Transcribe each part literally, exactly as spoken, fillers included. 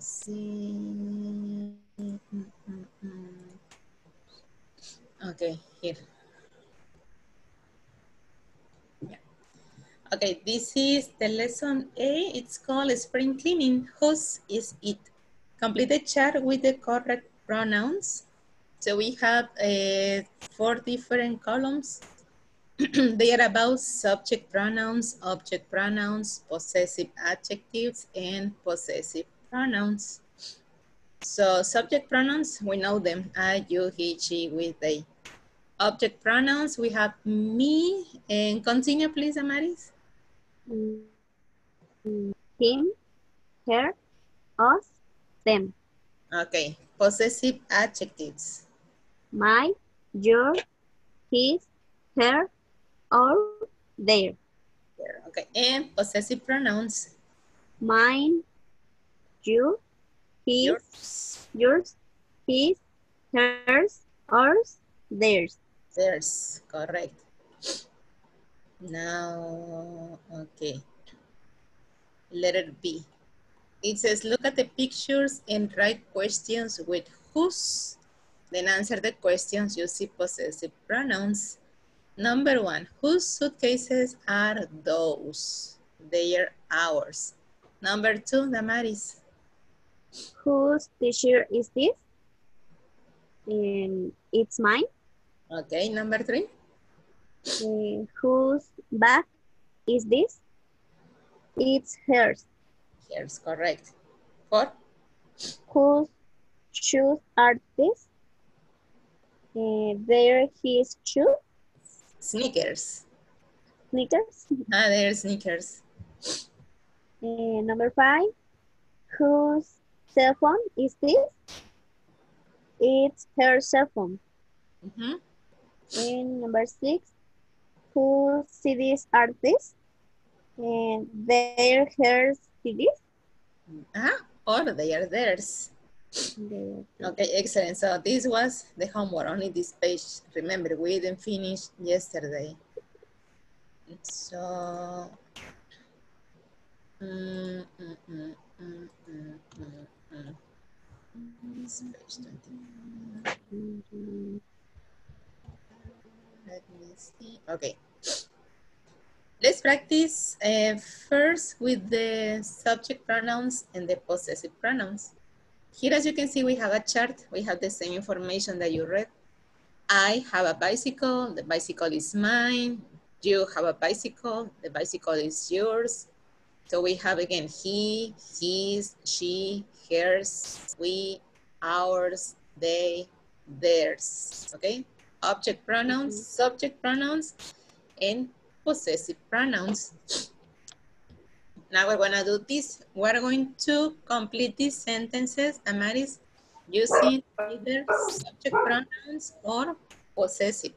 see. Mm, mm, mm. Okay, here. Yeah. Okay, this is the lesson A. It's called spring cleaning. Whose is it? Complete the chart with the correct pronouns. So we have uh, four different columns. They are about subject pronouns, object pronouns, possessive adjectives, and possessive pronouns. So subject pronouns, we know them. I, you, he, she, we, they. Object pronouns, we have me. And continue, please, Amaris. Mm, him, her, us, them. Okay. Possessive adjectives. My, your, his, her, or their. There. Okay. And possessive pronouns. Mine, you, his, Yours. yours, his, hers, ours, theirs. Theirs. Correct. Now, okay. Letter B. It says, look at the pictures and write questions with whose. Then answer the questions using possessive pronouns. Number one, whose suitcases are those? They are ours. Number two, Damaris. Whose t-shirt is this? And it's mine. Okay, number three. Uh, whose bag is this? It's hers. Here's correct. Four. Whose shoes are these? Uh, they're his shoes. Sneakers. Sneakers. Ah, they're sneakers. Uh, number five. Whose cell phone is this? It's her cell phone. Mm-hmm. And number six. Whose C Ds are these? And they're her C Ds. Ah, or they are theirs. They're Okay, excellent. So this was the homework, only this page. Remember, we didn't finish yesterday. So, mm, mm, mm, mm, mm, mm, mm. This page twenty. Let me see. Okay. Let's practice uh, first with the subject pronouns and the possessive pronouns. Here, as you can see, we have a chart. We have the same information that you read. I have a bicycle. The bicycle is mine. You have a bicycle. The bicycle is yours. So we have again he, his, she, hers, we, ours, they, theirs. Okay? Object pronouns, subject pronouns, and possessive pronouns. Now we're gonna do this. We're going to complete these sentences, Amaris, using either subject pronouns or possessive.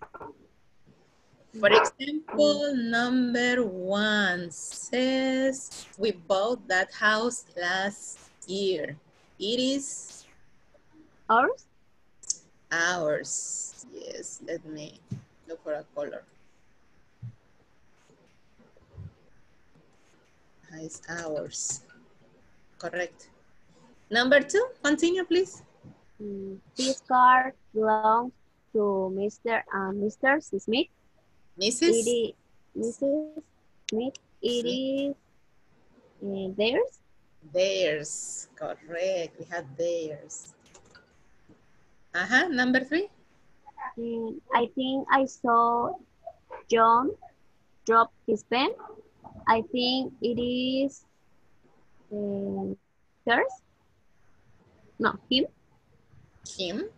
For example, number one says, we bought that house last year. It is ours. ours. Yes, let me look for a color. It's ours. Correct. Number two, continue, please. Mm, this car belongs to Mister and Mister Smith. It Missus is Missus Smith. It Smith. is uh, theirs. Theirs. Correct. We have theirs. Uh-huh. Number three. And I think I saw John drop his pen. I think it is uh, hers. No, him. Him.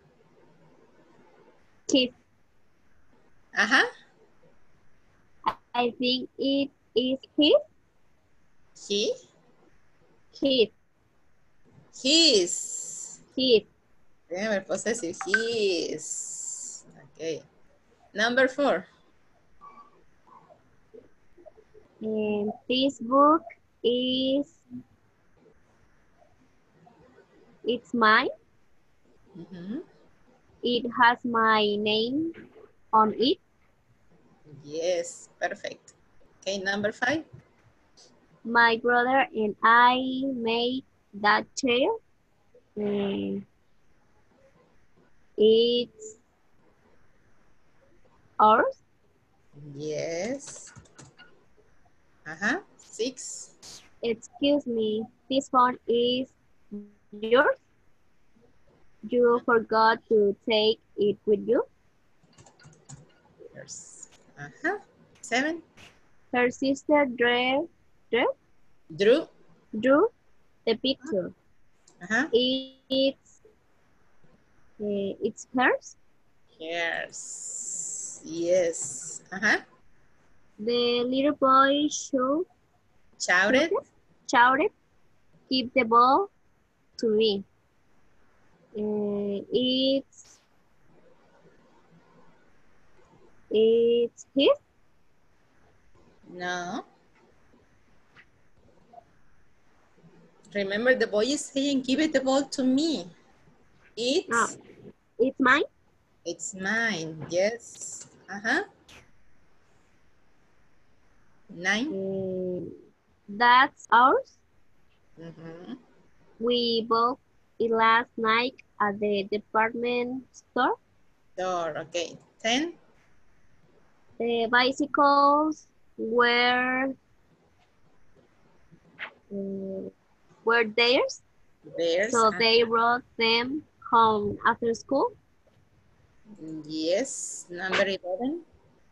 His. Uh-huh. I think it is his. He. His. His. His. Remember, possessive. His. Okay. Number four. And this book is it's mine. Mm-hmm. It has my name on it. Yes, perfect. Okay, number five. My brother and I made that chair. Uh, it's ours. Yes. Uh-huh. Six. Excuse me, this phone is yours? You forgot to take it with you? Yes. Uh-huh. Seven. Her sister drew, drew, Drew. drew the picture. Uh-huh. It's, uh, it's hers. Yes. Yes. Uh-huh. The little boy shouted, Shouted. shouted, give the ball to me. Uh, it's, it's his. No. Remember, the boy is saying, give it the ball to me. No, It's, it's mine. it's mine. Yes. Uh-huh. Nine. Uh, that's ours. Mm-hmm. We bought it last night at the department store. Door. Okay. Ten. The bicycles were uh, were theirs, There's. so Uh, they brought them home after school. yes. Number eleven.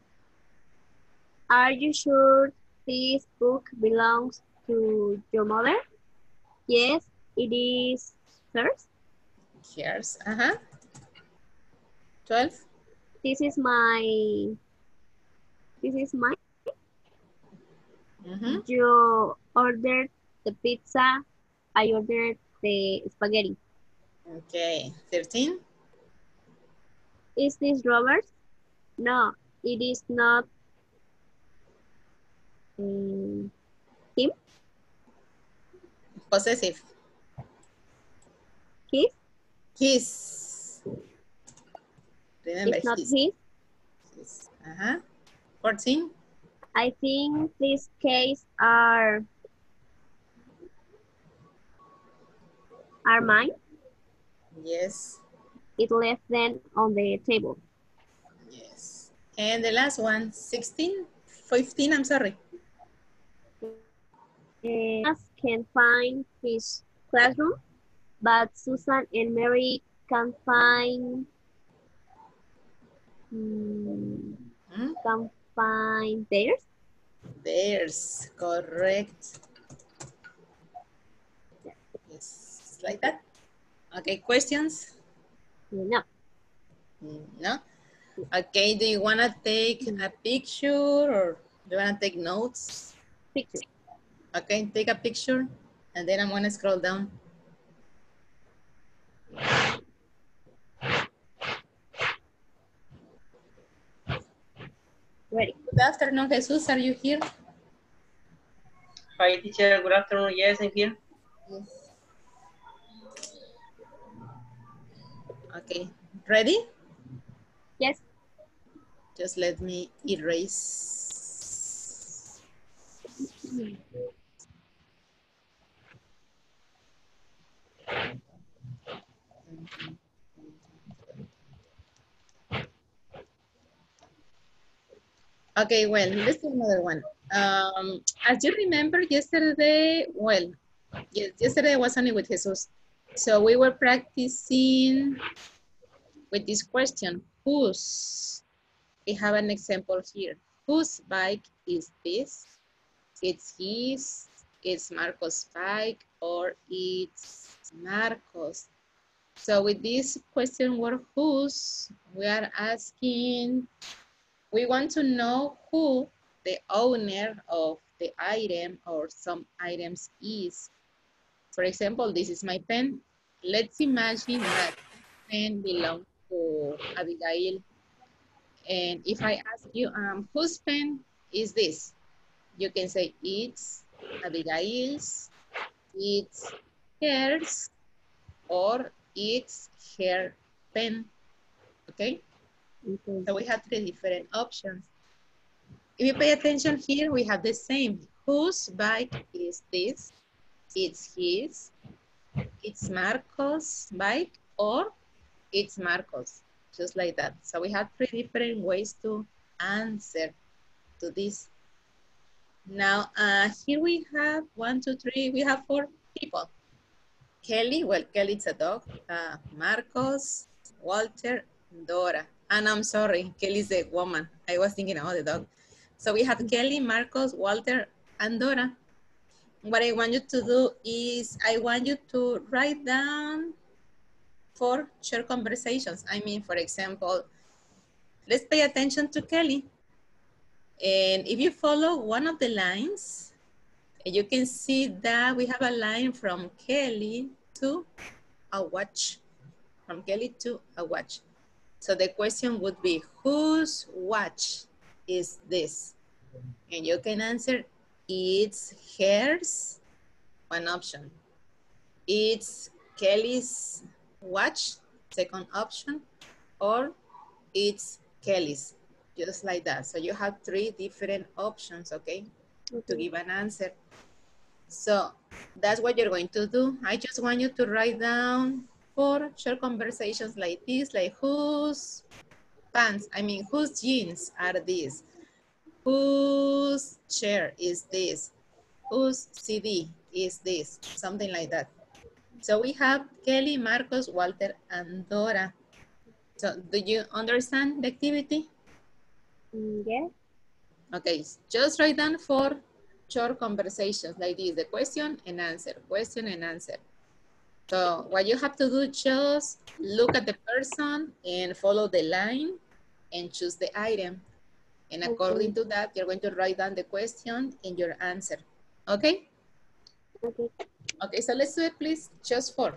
Are you sure this book belongs to your mother? Yes, it is hers. Here's. Uh-huh. Twelve. This is my this is mine. Mm-hmm. You ordered the pizza. I ordered the spaghetti. Okay. Thirteen. Is this Robert's? No, it is not um, him. Possessive. His. His. Remember, It's not his. his. His. Uh-huh. Fourteen. I think these case are are mine. Yes. It left them on the table. Yes. And the last one, sixteen. fifteen, I'm sorry. Uh, can find his classroom, but Susan and Mary can find um, Hmm? can find theirs. There's correct. Yes, like that. Okay, questions? No. No? Okay, do you want to take a picture or do you want to take notes? Picture. Okay, take a picture and then I'm going to scroll down. Ready. Good afternoon, Jesus. Are you here? Hi, teacher. Good afternoon. Yes, I'm here. Yes. Okay, ready? Yes. Just let me erase. Okay, well, let's do another one. Um, as you remember yesterday, well, yes, yesterday I was only with Jesus. So we were practicing with this question, whose? We have an example here. Whose bike is this? It's his, it's Marcos' bike, or it's Marcos. So with this question word whose, we are asking, we want to know who the owner of the item or some items is. For example, this is my pen. Let's imagine that pen belongs to Abigail. And if I ask you, um, whose pen is this? You can say it's Abigail's, it's hers, or it's her pen, okay? Okay. So we have three different options. If you pay attention here, we have the same. Whose bike is this? It's his. it's Marcos' bike, or it's Marcos, just like that. So we have three different ways to answer to this. Now, uh, here we have one, two, three, we have four people. Kelly, well, Kelly's a dog. Uh, Marcos, Walter, Dora. And I'm sorry, Kelly's a woman. I was thinking about the dog. So we have Kelly, Marcos, Walter, and Dora. What I want you to do is I want you to write down four short conversations. I mean, for example, let's pay attention to Kelly. And if you follow one of the lines, you can see that we have a line from Kelly to a watch. From Kelly to a watch. So the question would be, whose watch is this? And you can answer, it's hers, one option. It's Kelly's watch, second option, or it's Kelly's, just like that. So you have three different options, okay, Okay. to give an answer. So that's what you're going to do. I just want you to write down four short conversations like this, like whose pants, I mean, whose jeans are these? Whose chair is this? Whose C D is this? Something like that. So we have Kelly, Marcos, Walter, and Dora. So do you understand the activity? Mm, yes. Okay, just write down four short conversations like this, the question and answer, question and answer. So what you have to do, just look at the person and follow the line and choose the item. And according Okay. to that, you're going to write down the question and your answer. Okay? Okay. Okay, so let's do it, please. Just four.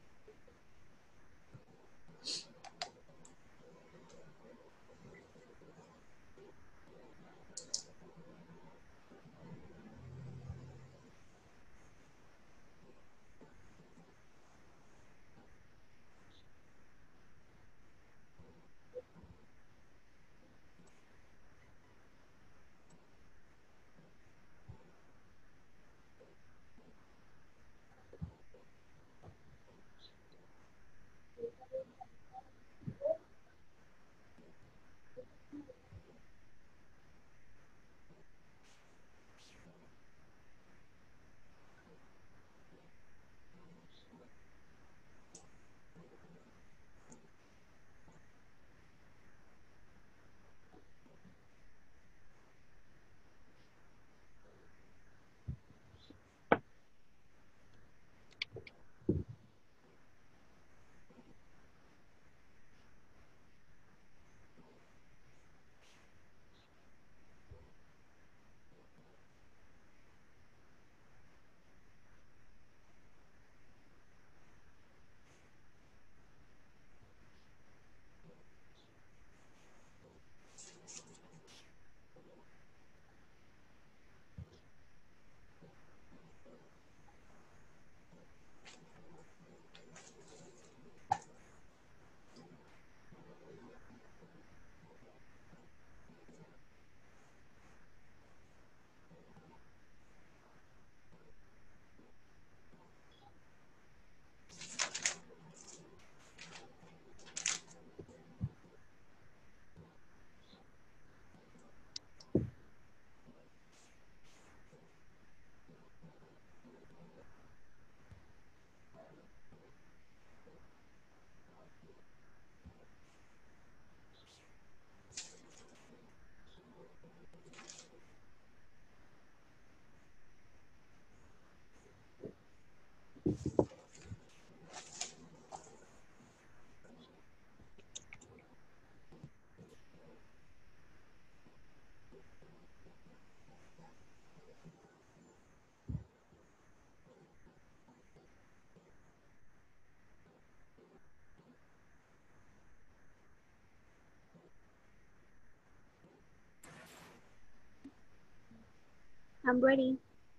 I'm ready.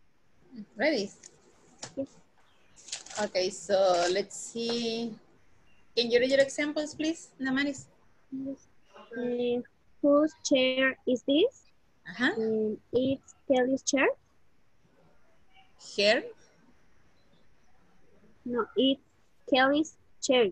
Ready? Yes. Okay, so let's see. Can you read your examples, please, Namaris? Yes. Uh, whose chair is this? Uh-huh. Um, it's Kelly's chair. Here. No, it's Kelly's chair.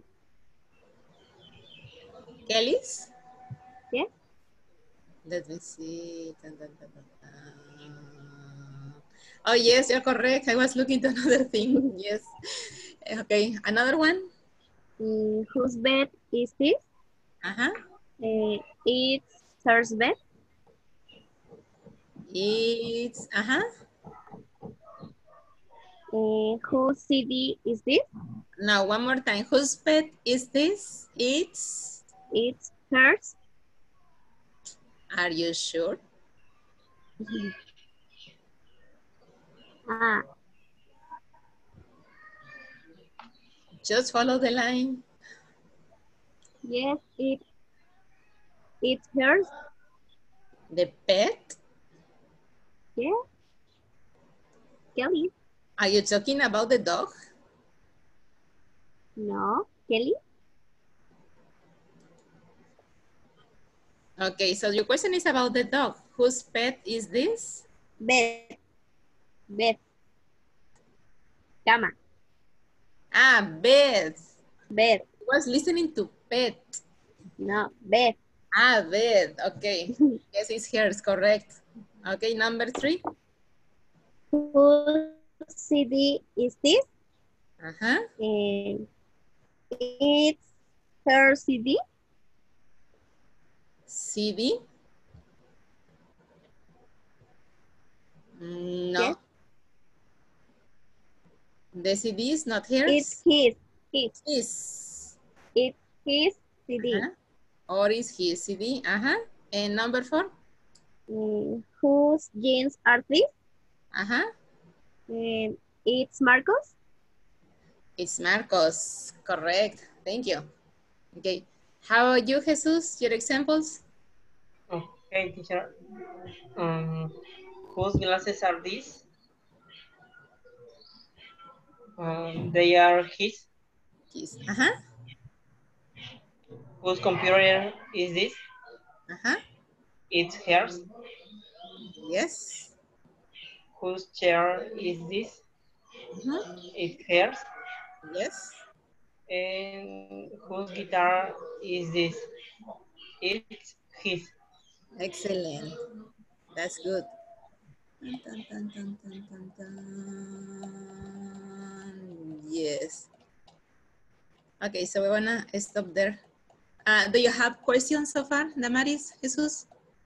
Kelly's? Yes? Let me see. Dun, dun, dun, dun, dun. Oh, yes, you're correct. I was looking to another thing. Yes. Okay, another one. Mm, whose bed is this? Uh-huh. Uh, it's hers bed. It's, uh-huh. Uh, whose C D is this? Now, one more time. Whose pet is this? It's, It's hers. are you sure? Ah, Just follow the line. yes, it it's hers. The pet? Yeah, Kelly. Are you talking about the dog? No, Kelly. Okay, so your question is about the dog. Whose pet is this? Bed. Bed. Cama. Ah, bed. Bed. I was listening to pet. No, bed. Ah, bed. Okay. Yes, it's hers, correct. Okay, number three. Whose C D is this? Uh-huh. And it's her C D. C D. No. Yes. The C D is not It's hers. his. His. His. It's his C D. Uh-huh. Or is his C D. Uh-huh. And number four. Mm, whose jeans are these? Uh-huh. And it's Marcos. It's Marcos. Correct. Thank you. Okay. How about you, Jesus? Your examples? Okay, teacher. Um, whose glasses are these? Um, they are his. His. Uh-huh. Whose computer is this? Uh-huh. It's hers. Yes. Whose chair is this? Uh-huh. It's hers. Yes. And whose guitar is this? It's his. Excellent. That's good. Dun, dun, dun, dun, dun, dun, dun. Yes. Okay, so we wanna stop there. Uh, do you have questions so far, Damaris, Jesus?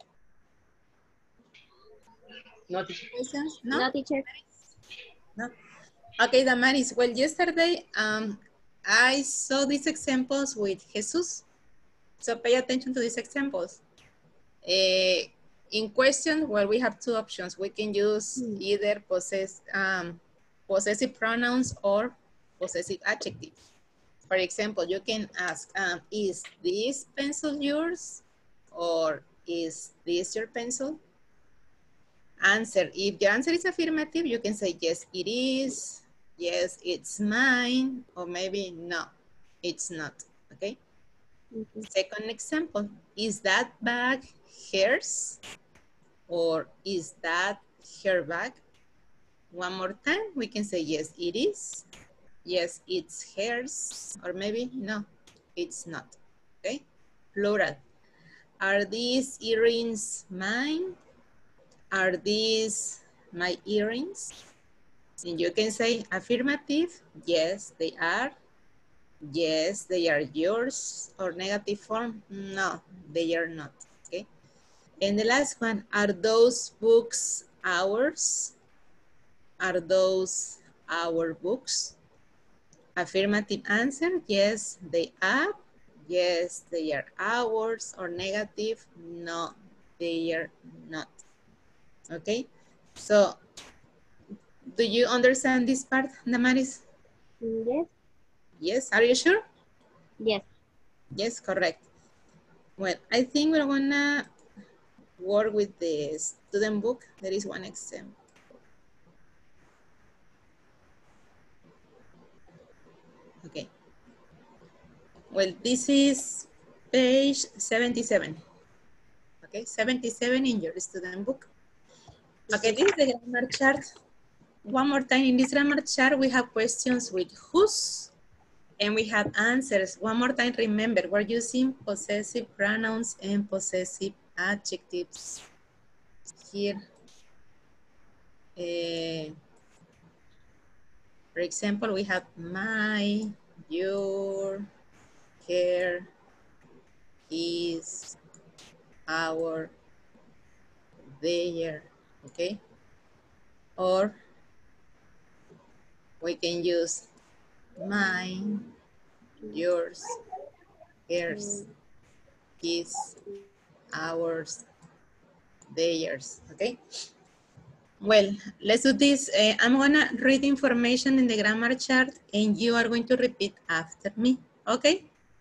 No, teacher. Questions? No? No, teacher. No. Okay, Damaris. Well, yesterday um, I saw these examples with Jesus. So pay attention to these examples. Uh, in question, well, we have two options. We can use Hmm. either possess, um, possessive pronouns or possessive adjectives. For example, you can ask, um, is this pencil yours? Or is this your pencil? Answer. If the answer is affirmative, you can say, yes, it is. Yes, it's mine. Or maybe, no, it's not. Okay. Okay. Second example, is that bag hers? Or is that her bag? One more time, we can say, yes, it is. Yes, it's hers. Or maybe, no, it's not. Okay. Plural. Are these earrings mine? Are these my earrings? And you can say affirmative, yes, they are. Yes, they are yours. Or negative form, no, they are not. Okay. And the last one, are those books ours? Are those our books? Affirmative answer, yes, they are. Yes, they are ours. Or negative, no, they are not. Okay, so do you understand this part, Damaris? Yes. Yes, are you sure? Yes. Yes, correct. Well, I think we're gonna work with the student book. There is one example. Okay. Well, this is page seventy-seven. Okay, seventy-seven in your student book. Okay, this is the grammar chart. one more time in this grammar chart, we have questions with whose and we have answers. One more time, remember, we're using possessive pronouns and possessive adjectives here. Uh, for example, we have my, your, her, his, our, their, okay? Or we can use mine, yours, hers, his, ours, theirs, okay? Well, let's do this. Uh, I'm gonna read information in the grammar chart and you are going to repeat after me, okay?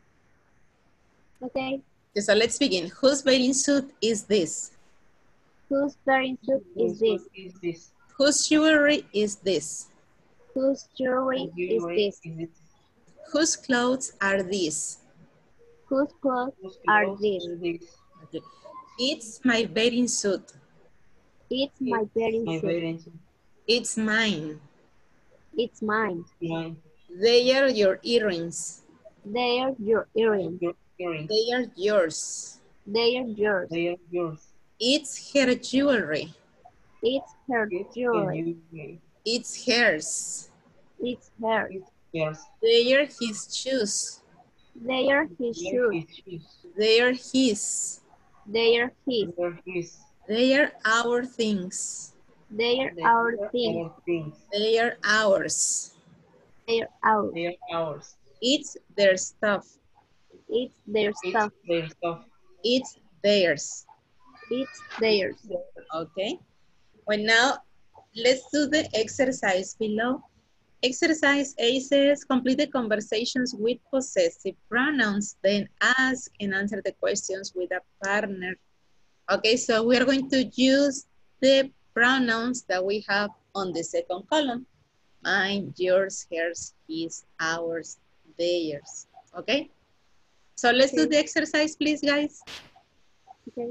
Okay. So let's begin. Whose bathing suit is this? Whose wearing suit is this? Is this? Whose jewelry is this? Whose jewelry is Jewelry this? is this? Whose clothes are these? Whose clothes Whose are clothes these? are this? Okay. It's my bathing suit. It's my It's wearing my suit. wedding suit. It's mine. It's mine. It's mine. They are your earrings. They are your earrings. Your earrings. They are yours. They are yours. They are yours. It's her jewelry. It's her It's jewelry. jewelry. It's hers. It's hers. It's yours. They are his shoes. They are his They are shoes. his shoes. They are his. They are his. They are his. They are our things. They are They our are things. our things. They are ours. They are ours. They are ours. It's their stuff. It's their It's stuff. their stuff. It's theirs. It's theirs. Okay. Well, now let's do the exercise below. Exercise A says complete the conversations with possessive pronouns, then ask and answer the questions with a partner. Okay, so we are going to use the pronouns that we have on the second column. Mine, yours, hers, his, ours, theirs. Okay? So let's do the exercise, please, guys. Okay.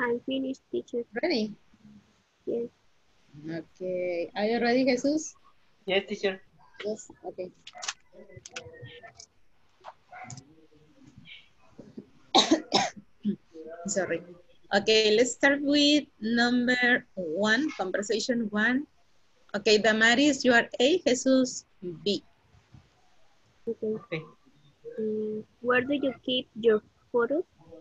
I'm finished, teacher. Ready? Yes. Okay. Are you ready, Jesus? Yes, teacher. Yes. Okay. Sorry. Okay, let's start with number one, conversation one. Okay, Damaris, you are A, Jesus, B. Okay. Okay. Mm, where do you keep your photos?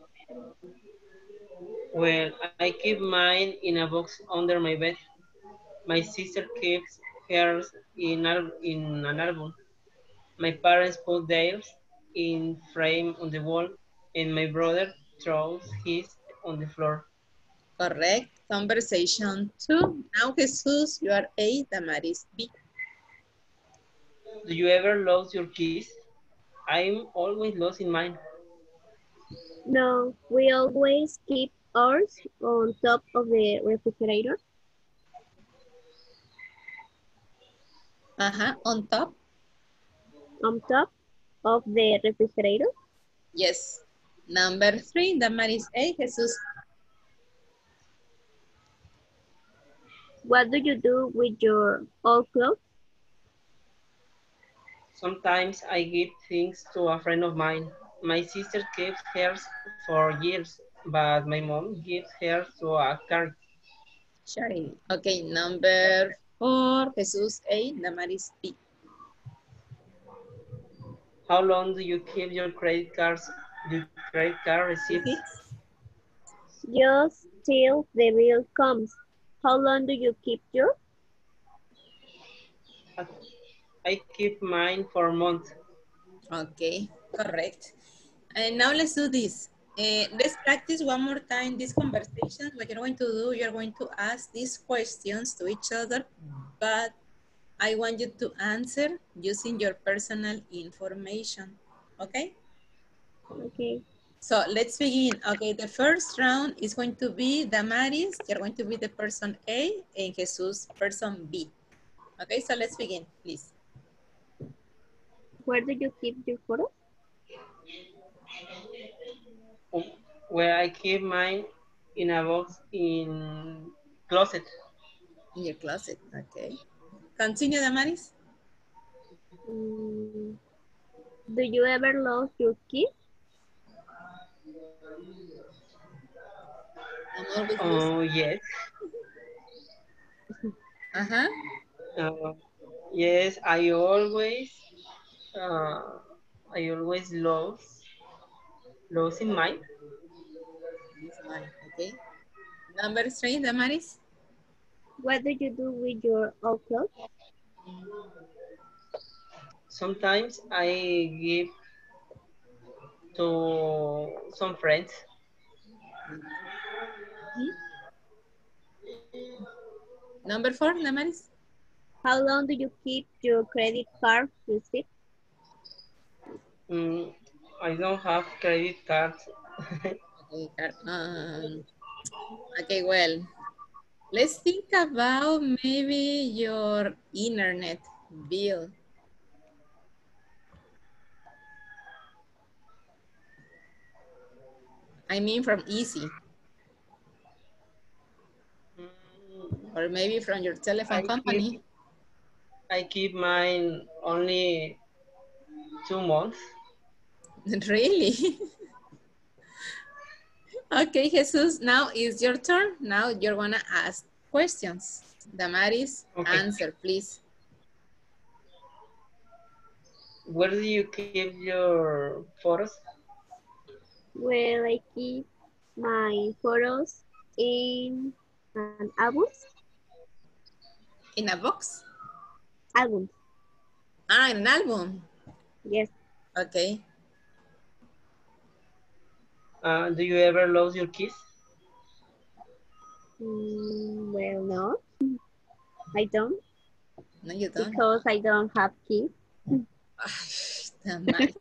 Well, I keep mine in a box under my bed. My sister keeps hers in, al in an album. My parents put theirs in frame on the wall, and my brother throws his on the floor. Correct. Conversation two. Now, Jesus, you are A, Damaris, B. Do you ever lose your keys? I'm always lost in mine. No, we always keep ours on top of the refrigerator. Uh-huh, on top. On top of the refrigerator. Yes. Number three, Damaris A, Jesus. What do you do with your old clothes? Sometimes I give things to a friend of mine. My sister keeps hers for years, but my mom gives hers to a charity. Sharing. Okay, number four, Jesus A, Damaris B. How long do you keep your credit cards, your credit card receipts? Just till the bill comes. How long do you keep yours? I keep mine for a month. Okay, correct. And now let's do this. Uh, let's practice one more time this conversation. What you're going to do, you're going to ask these questions to each other, but I want you to answer using your personal information. Okay? Okay. So let's begin. Okay, the first round is going to be Damaris. You're going to be the person A and Jesus person B. Okay, so let's begin, please. Where do you keep your photos? Where I keep mine in a box in closet. In your closet, okay. Continue, Damaris. Mm, do you ever lose your keys? I'm always Oh, losing. yes. Uh-huh. Uh, yes, I always, uh, I always lose, lose in mine. This mine, okay. Number three, Damaris. What do you do with your old clothes? Sometimes I give to some friends. Mhm. Number four, Damaris. How long do you keep your credit card receipt? Mm, I don't have credit cards. Okay, car- um, okay, well, let's think about maybe your internet bill. I mean from Easy, Mm, or maybe from your telephone I keep, company. I keep mine only two months. Really? Okay, Jesus, now is your turn. Now you're gonna ask questions. Damaris, Okay. answer, please. Where do you keep your photos? Where I keep my photos in an albums. In a box? Albums. Ah, in an album. Yes. Okay. Uh, do you ever lose your keys? Mm, well, no, I don't No, you don't. because I don't have keys. Damaris.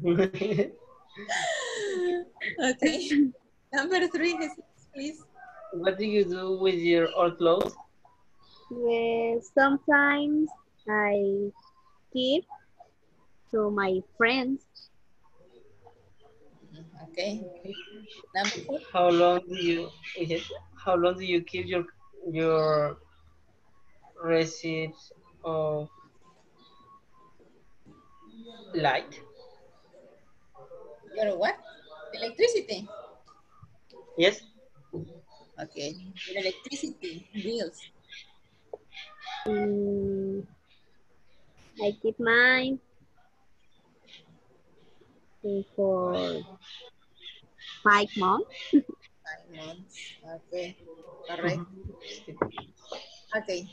Okay. Number three, Jesus, please. What do you do with your old clothes? Well, sometimes I give to my friends. Okay. Number four. How long do you yes, how long do you keep your your receipts of light? Your what? Electricity. Yes. Okay. Your electricity bills. Mm, I keep mine for five months. Five months. Okay. Correct. Mhm. Okay.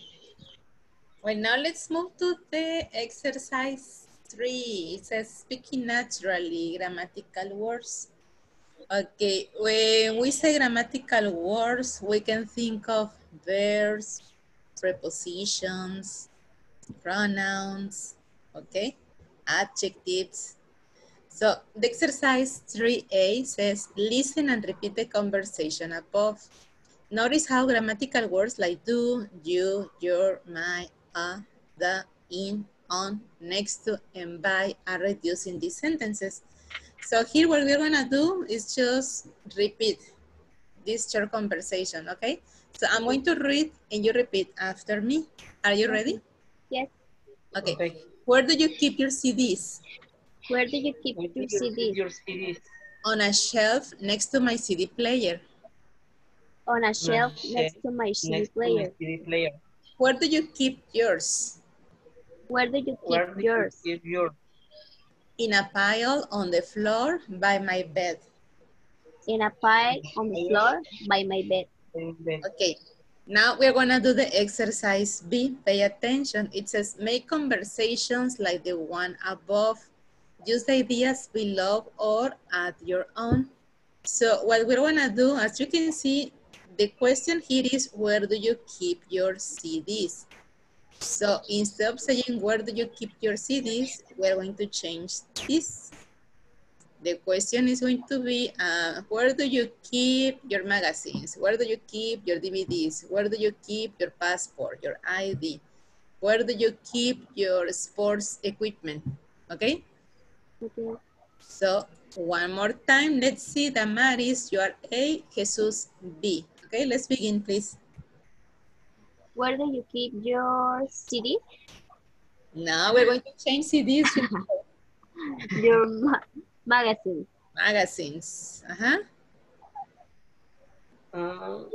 Well, now let's move to the exercise three. It says speaking naturally, grammatical words. Okay, when we say grammatical words, we can think of verbs, prepositions, pronouns, okay, adjectives. So the exercise three A says, listen and repeat the conversation above. Notice how grammatical words like do, you, your, my, a, the, in, on, next to, and by are reduced in these sentences. So here what we're gonna do is just repeat this short conversation, okay? So I'm going to read and you repeat after me. Are you ready? Yes. Okay. Okay. Where do you keep your C Ds? Where do you keep Where do your you keep C Ds? your C Ds? On a shelf next to my C D player. On a On a shelf shelf next to my C D next to my player. C D player. Where do you keep yours? Where do you keep Where do you yours? keep your In a pile on the floor by my bed. In a pile on the floor by my bed. bed? Okay, now we're gonna do the exercise B. Pay attention. It says make conversations like the one above. Use the ideas below or add your own. So what we're gonna do, as you can see, the question here is where do you keep your C Ds? So instead of saying where do you keep your C Ds, we're going to change this. The question is going to be, uh, where do you keep your magazines? Where do you keep your D V Ds? Where do you keep your passport, your I D? Where do you keep your sports equipment? Okay? Okay. So one more time, let's see, Damaris, you are A, Jesus B. Okay, let's begin, please. Where do you keep your C D? Now we're going to change C Ds, Your ma magazine. magazines. Uh-huh. Uh,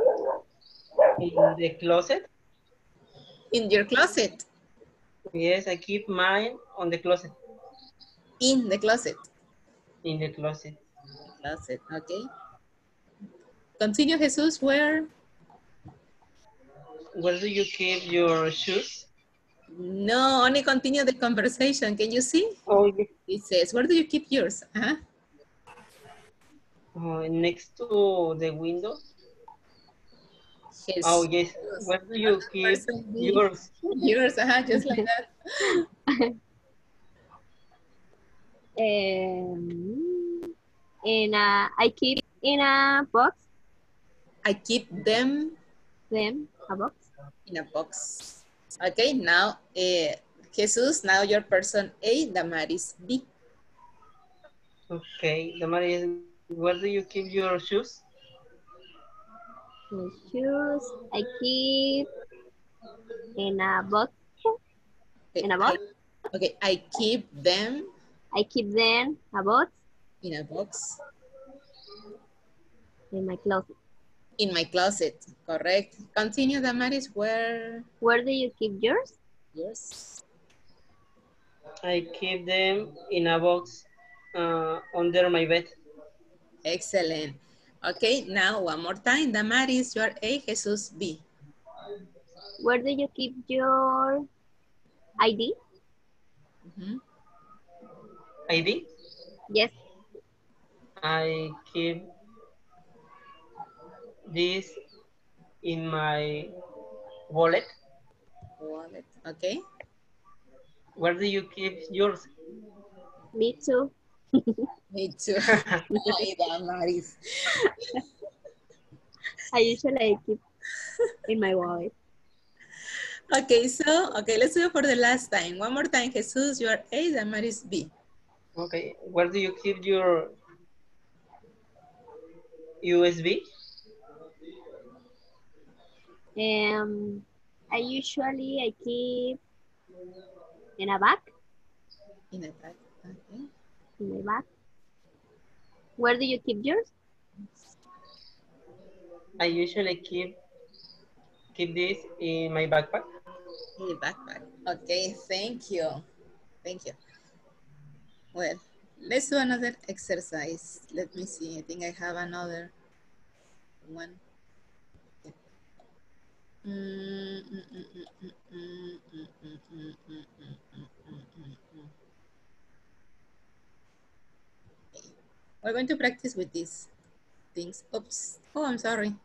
in the closet. In your closet. Yes, I keep mine on the closet. In the closet. In the closet. Closet, okay. Continue, Jesus, where? Where do you keep your shoes? No, only continue the conversation. Can you see? Oh, yes. It says, where do you keep yours? Uh-huh. Uh, next to the window. Oh, Jesus. yes. Where do you Another keep person B. yours? Yours, uh-huh, just like that. Um, in a, I keep in a box. I keep them Them a box. in a box. Okay, now, uh, Jesus, now your person A, Damaris B. Okay. The matter is, where do you keep your shoes? My shoes. I keep in a box. Okay, In a I, box. okay, I keep them I keep them a box in a box in my closet. in my closet. Correct. Continue, Damaris, where Where do you keep yours? yours? I keep them in a box uh, under my bed. Excellent. Okay, now one more time. Damaris, you are A, Jesus B. Where do you keep your I D? Mhm. I D. Yes. I keep this in my wallet. Wallet. Okay. Where do you keep yours? Me too. Me too. Ay, Damaris. I usually keep in my wallet. Okay, so, okay, let's do it for the last time. One more time, Jesus, you are A, Damaris B. Okay. Where do you keep your U S B? Um, I usually I keep in a bag, In a bag. Okay. in my bag. Where do you keep yours? I usually keep keep this in my backpack. In the backpack. Okay, thank you. Thank you. Well, let's do another exercise. Let me see. I think I have another one. Mm, mm, mm, mm, mm, mm, mm, mm, mm, mm, mm, mm, mm, mm. Okay. We're going to practice with these things. Oops. Oh, I'm sorry.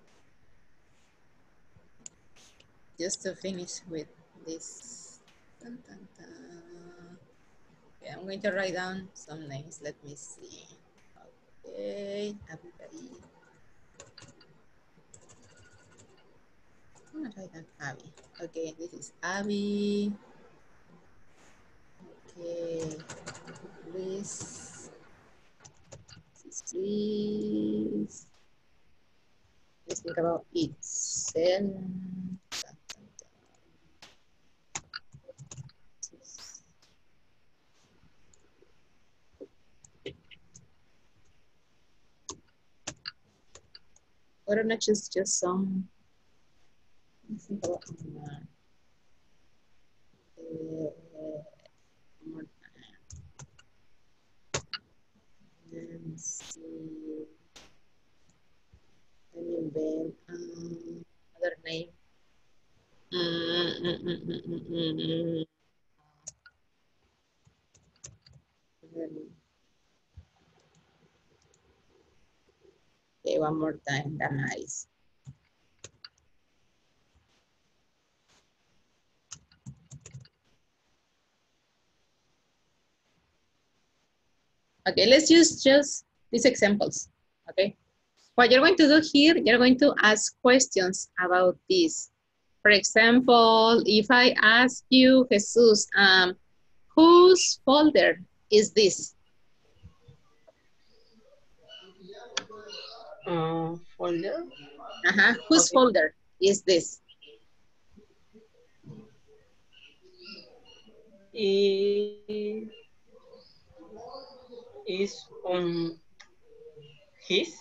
Just to finish with this. Dun, dun, dun. Okay, I'm going to write down some names. Let me see. Okay, everybody. I'm gonna write down Abby. Okay, this is Abby. Okay, Luis. This is Luis. Let's think about itself. Dun, dun, dun. Why don't I choose just some? Let's think about Omar. Uh, Omar. Let's see. Let me invent um, another name. Mm, mm, mm, mm, mm, mm, mm. Then- Okay, one more time. Damaris. Okay, let's use just these examples. Okay. What you're going to do here, you're going to ask questions about this. For example, if I ask you, Jesus, um, whose folder is this? Uh, folder. Uh-huh. Whose Okay. folder is this? Is is on his?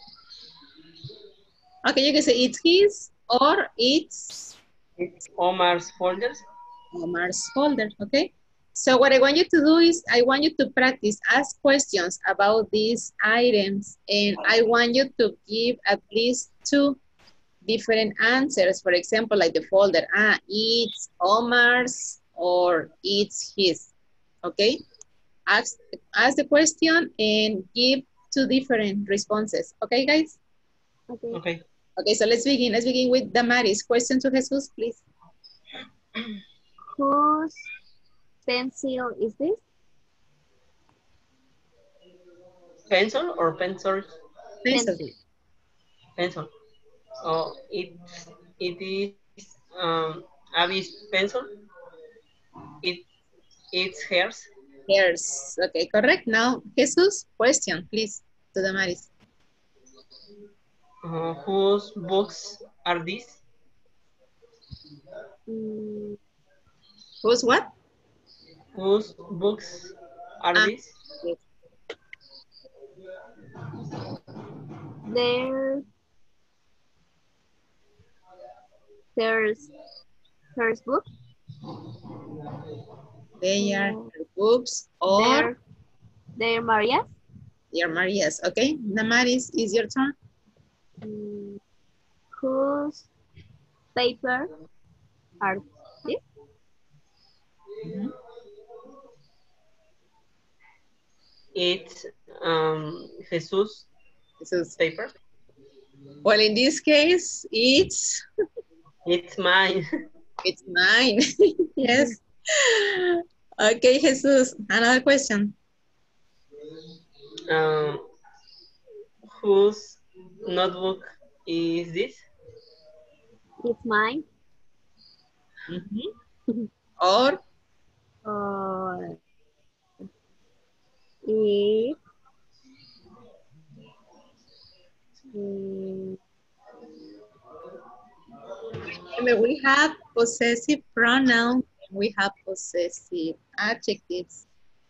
Okay, you can say it's his or it's It's Omar's folders. Omar's folder, okay? So what I want you to do is I want you to practice, ask questions about these items, and I want you to give at least two different answers. For example, like the folder, ah, it's Omar's or it's his, okay? Ask, ask the question and give two different responses, okay, guys? Okay. Okay. Okay, so let's begin. Let's begin with Damaris. Question to Jesus, please. Whose pencil is this? Pencil or pencils? Pencil. Pencil. Pencil. Oh, it it is um Abby's pencil. It it's hers. Yes, okay, correct. Now, Jesus, question, please, to Damaris. Uh, whose books are these? Mm, Who's what? Whose books are Ah, these? yes. there, there's, there's book. They are Uh, her books or there, there, Maria's. your Maria's. Okay, Damaris, is your turn. Mm, whose paper are these? Mhm. It's um Jesus Jesus. paper. Well, in this case, it's It's mine. it's mine. Yes. Okay, Jesus. Another question. um, whose notebook is this? It's mine. Mhm. Or Uh, it, Remember, we have possessive pronouns and we have possessive adjectives.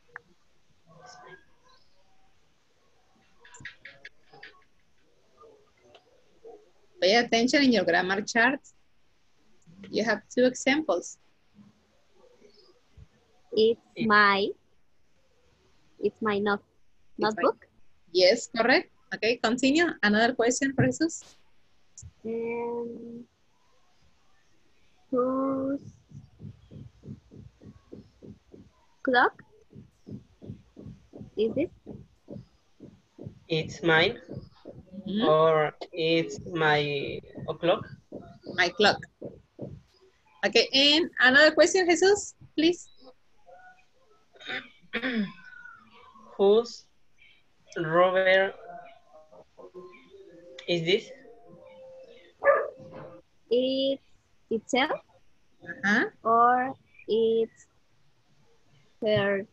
Pay attention in your grammar chart. You have two examples. It's my, it's my not, notebook. Yes, correct. Okay, continue. Another question for Jesus. And whose clock is it? It's mine Mhm. or it's my o'clock. My clock. Okay, and another question, Jesus, please. Whose Robert is this? It's itself Uh-huh. or it's her,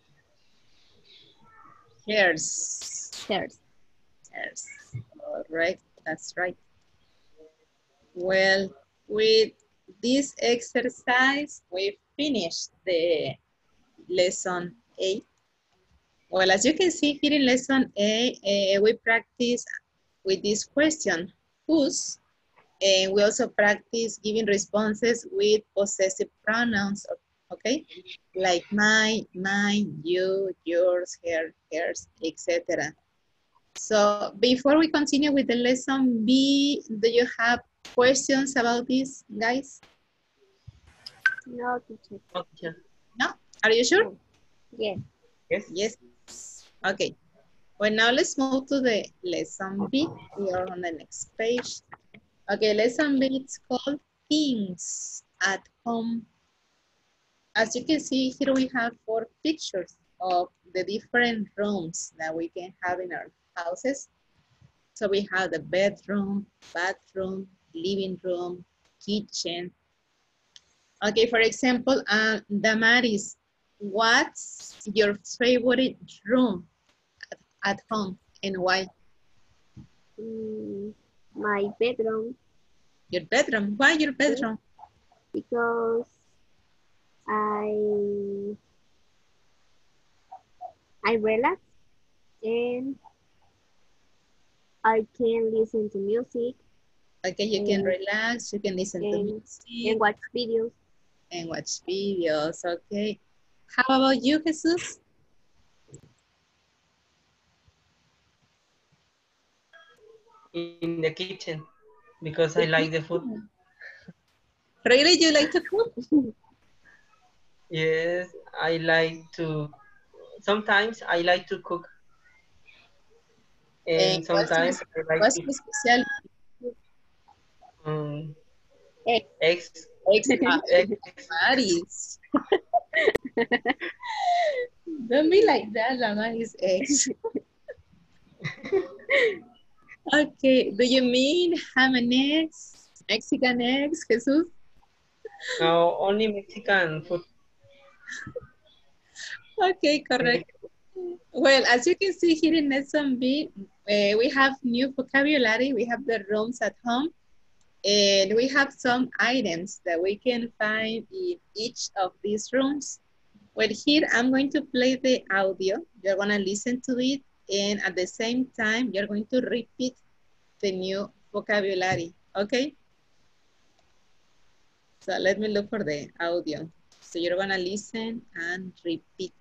Hairs. hers. Hairs. All right, that's right. Well, with this exercise, we finished the lesson eight. Well, as you can see here in lesson A, uh, we practice with this question, whose, and we also practice giving responses with possessive pronouns, okay? Like my, mine, you, yours, her, hers, et cetera. So before we continue with the lesson B, do you have questions about this, guys? No, teacher. Okay. No? Are you sure? Yes. Yes. Yes. Okay. Well, now let's move to the lesson B. We are on the next page. Okay, lesson B, it's called Things at Home. As you can see, here we have four pictures of the different rooms that we can have in our houses. So we have the bedroom, bathroom, living room, kitchen. Okay, for example, uh, Damaris, what's your favorite room at, at home and why? Mm, my bedroom Your bedroom, why your bedroom? because I I relax and I can listen to music Okay, you can and relax, you can listen to and, music and watch videos. and watch videos, okay. How about you, Jesus? In the kitchen because I like the food. Really, you like to cook? Yes, I like to. Sometimes I like to cook, And and what's your, sometimes I like what's to your specialty? um, Egg. eggs. Eggs. Ah, eggs. Damaris. Don't be like that, Damaris eggs. Okay, do you mean ham and eggs? Mexican eggs, Jesus? No, only Mexican food. Okay, correct. Well, as you can see here in lesson B, uh, we have new vocabulary. We have the rooms at home. And we have some items that we can find in each of these rooms. Well, here I'm going to play the audio. You're going to listen to it. And at the same time, you're going to repeat the new vocabulary. Okay? So let me look for the audio. So you're going to listen and repeat.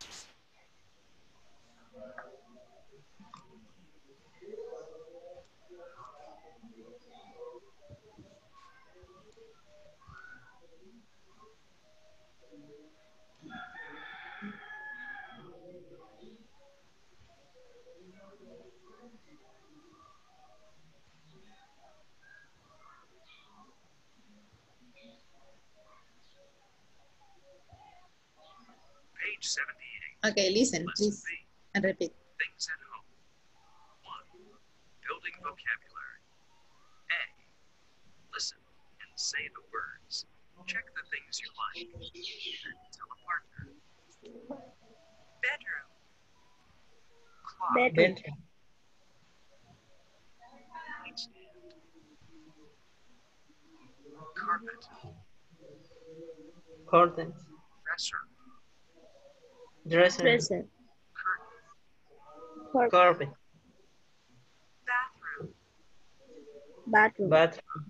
Page seventy-eight. Okay, listen, Lesson please, B. and repeat. Things at home. One. Building vocabulary. A. Listen and say the words. Check the things you like. Then tell a partner. Bedroom. Clock. Bedroom. Bedroom. Nightstand. carpet, curtains, dresser, dresser, dresser, curtain, cor- carpet, bathroom, bathroom, bathroom,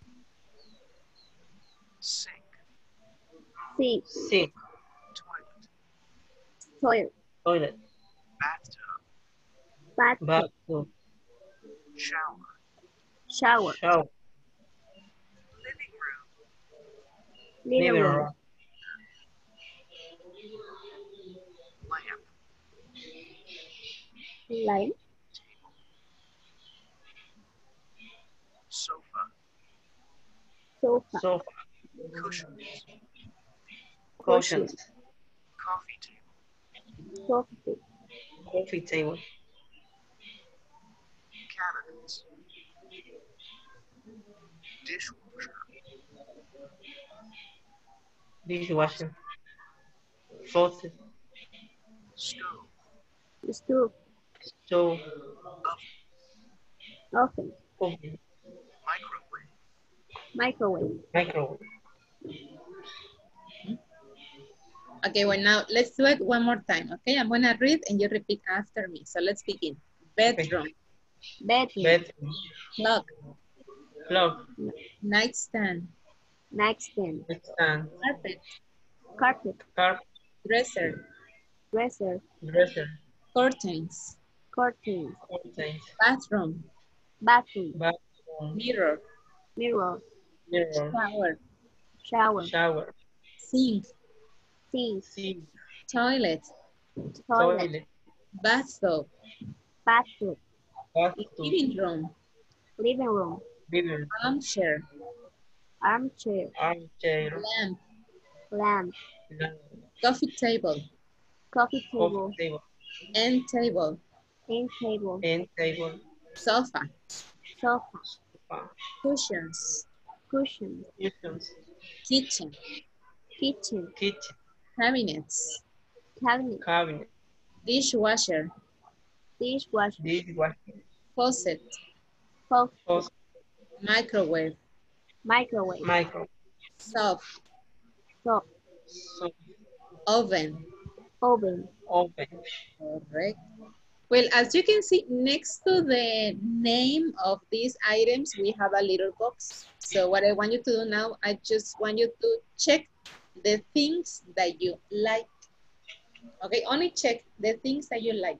sink, sink, sink, toilet, toilet, toilet, bathtub, bathtub, bathroom, shower, shower, shower, living room, living living room, room, lamp, line, table, sofa, sofa, sofa, cushions, cushions, coffee table, coffee, coffee table, cabinets, dishwasher, dishwasher, faucet, stove, stove, stove, oven, oven, oven, microwave, microwave. microwave. Okay, well now let's do it one more time. Okay, I'm gonna read and you repeat after me. So let's begin. Bedroom, Bedroom, Bedroom, clock, clock, nightstand, nightstand, nightstand, carpet, carpet, carpet, dresser, dresser, dresser, curtains, curtains, curtains, bathroom, bathroom, bathroom, mirror, mirror, mirror, shower, shower, shower, sink, sink, sink, toilet, toilet, toilet, bathtub, bathroom, bathroom, living room, living room, living, armchair, armchair, armchair, lamp, lamp, lamp, coffee table, coffee coffee table, table, end table, end table, end table, sofa, sofa, sofa, cushions, cushions, cushions, kitchen, kitchen, kitchen, cabinets, cabinet, cabinet, dishwasher, dishwasher, dishwasher, faucet, faucet, faucet, microwave, microwave, micro, stove, stove, so, oven. oven, oven. Correct. Well, as you can see, next to the name of these items, we have a little box. So what I want you to do now, I just want you to check the things that you like. Okay, only check the things that you like.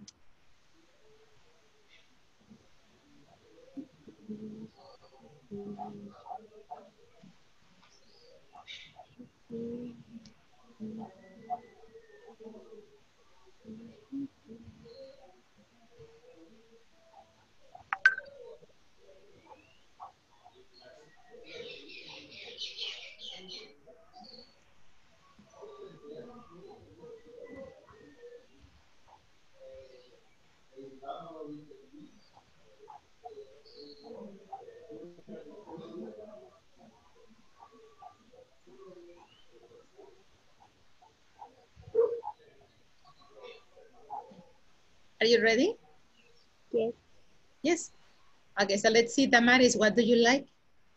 Are you ready? yes, Yes. Okay, so let's see, Damaris, what do you like?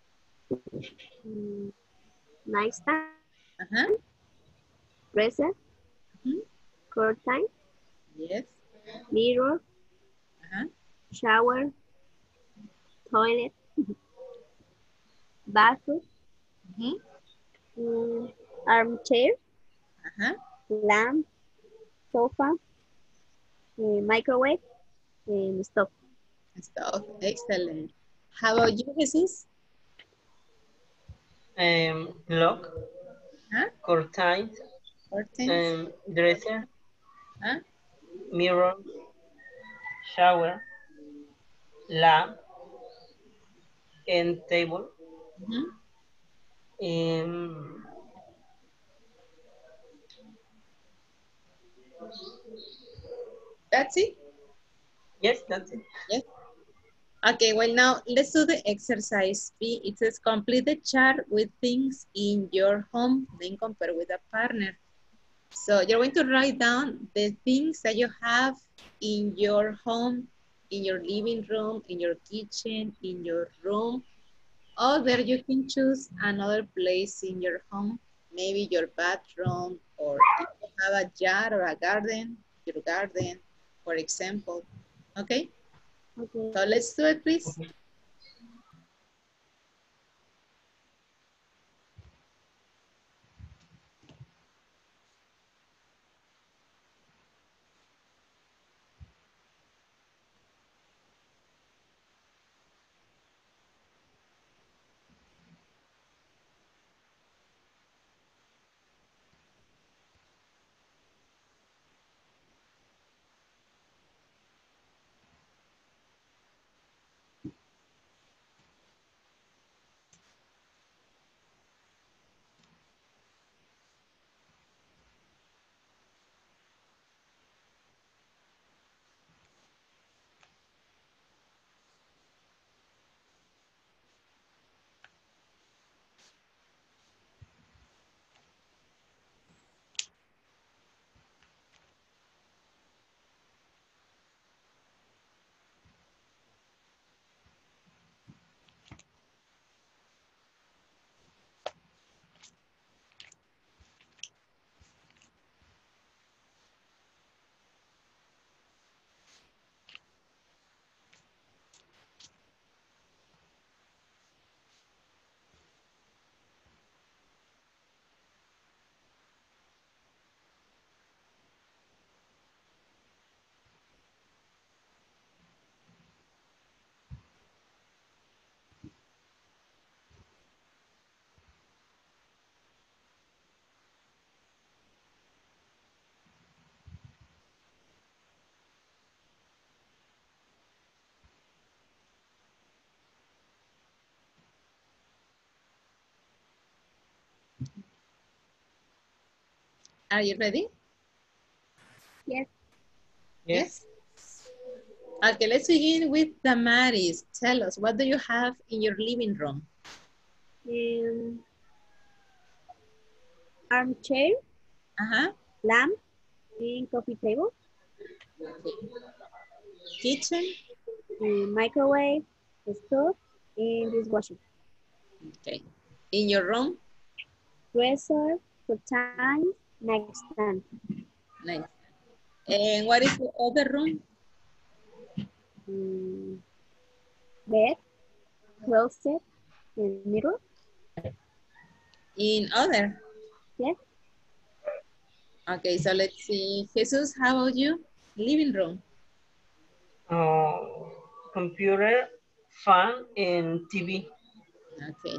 mm, nightstand, Uh-huh. dresser, Mhm. curtain, Yes. mirror, Uh-huh. shower, toilet, bathroom, Mhm. mm, armchair, Uh-huh. lamp, sofa, eh, microwave, and stove. Stuff. Excellent. How about you, Jesus? Um, clock, Huh? curtains, Curtains? um, dresser, Huh? mirror, shower, lamp, end table, Mhm. um, That's it? yes, that's it. Yes. Okay, well now let's do the exercise B. It says complete the chart with things in your home, then compare with a partner. So you're going to write down the things that you have in your home, in your living room, in your kitchen, in your room, Other, you can choose another place in your home, maybe your bathroom, or if you have a yard or a garden, your garden, for example. Okay, Okay. so let's do it, please. Okay. Are you ready? Yes. Yes. Yes. Okay, let's begin with Damaris. Tell us, what do you have in your living room? Um, armchair, Uh-huh. lamp, and coffee table, Okay. Kitchen. and microwave, stove, and dishwasher. Okay. In your room. Dresser, curtains, nightstand. Nice. And what is the other room? Um, bed, closet, and mirror. In other. Yes. Okay, so let's see. Jesus, how about you? Living room. Uh, computer, fan, and T V. Okay.